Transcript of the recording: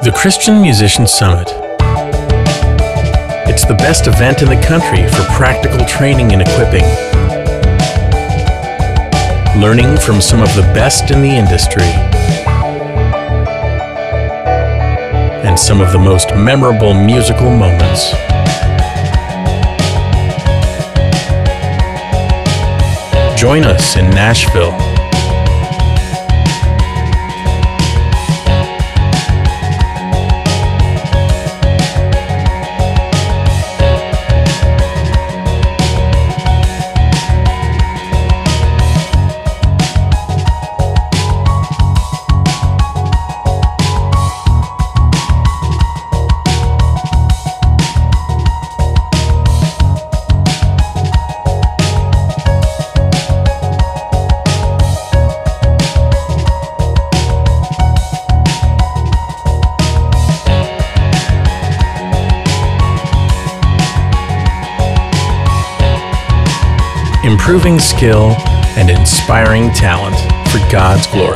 The Christian Musician Summit. It's the best event in the country for practical training and equipping. Learning from some of the best in the industry. And some of the most memorable musical moments. Join us in Nashville. Improving skill and inspiring talent for God's glory.